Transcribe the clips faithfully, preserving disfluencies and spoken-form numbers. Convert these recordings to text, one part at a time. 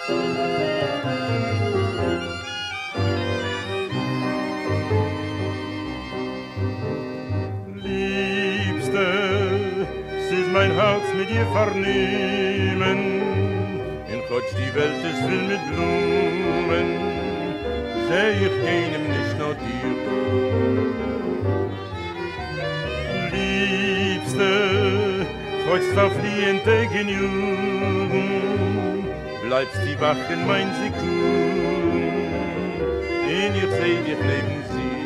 Mein Herz mit dir vernehmen, in Gott die Welt ist voll mit Blumen, seh ich keinem nicht nur dir. Liebste, Gott verfliehen Tage Jugend, bleibst die wach in mein Sekund, in ihr seh dich neben sie,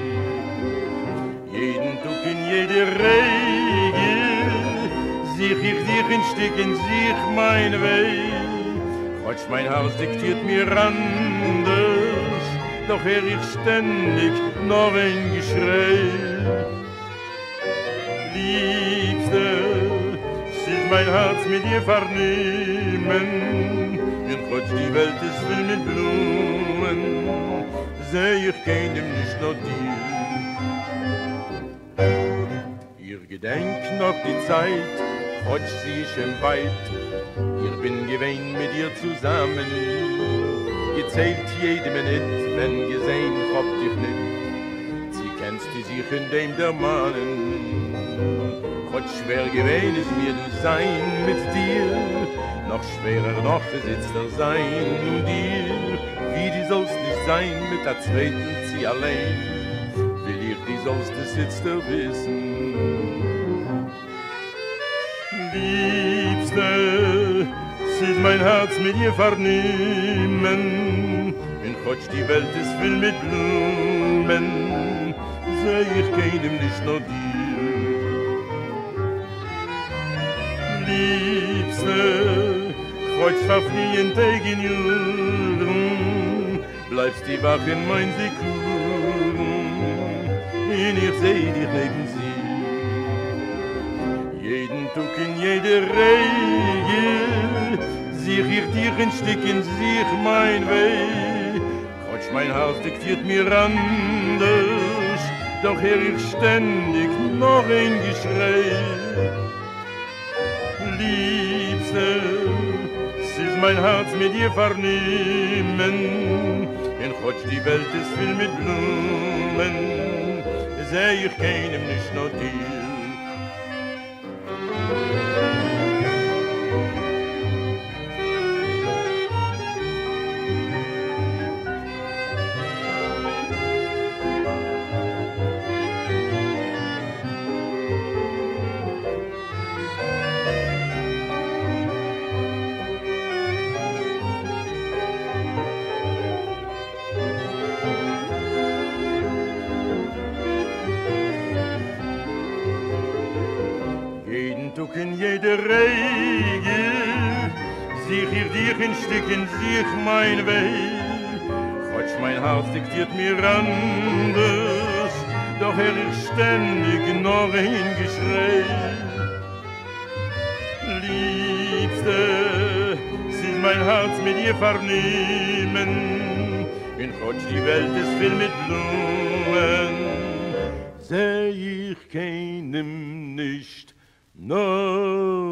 jeden Tag in jeder Rege, Sieh ich dich in Stücken, sieh ich mein Weg. Gott, mein Haus diktiert mir anders, doch hör ich ständig noch ein Geschrei. Liebste, sieh mein Herz mit dir vernehmen, in Gott die Welt ist voll mit Blumen, seh ich keinem nicht nur dir. Ihr gedenkt noch die Zeit, Gott sieh ich im Wald, ich bin gewesen mit ihr zusammen. Gezählt jede Minute, wenn gesehen hab dich nicht. Sie kennst die sich in dem der Mannen. Gott schwer gewesen ist mir du sein mit dir, noch schwerer noch besitzt er sein und dir. Wie die sollst nicht sein mit der zweiten sie allein, will ich die sollst du sitzt er wissen. Liebste, sieht mein Herz mit dir vernehmen, in Gott die Welt ist voll mit Blumen, seh ich keinem nicht nur dir. Liebste, Gott verfliehen Tage in Jahren, bleibst die wach in mein Sekund, in ich seh dich neben sie. Jeden Tag in jeder Reihe sieh ich dir in Stücken, sieh ich mein Weg. Gott, mein Haus diktiert mir anders, doch hör ich ständig noch ein Geschrei. Liebste, sieh mein Herz mit dir vernehmen, in Gott die Welt ist voll mit Blumen, seh ich keinem nicht nur dir. Tug in jeder Rege, sieh ich dir in Stücken, sieh ich mein Weg. Gott, mein Haus diktiert mir anders, doch hör ich ständig noch ein Geschrei. Liebste, sieh mein Herz mit dir vernehmen, in Gott die Welt ist voll mit Blumen, seh ich keinem nicht. No.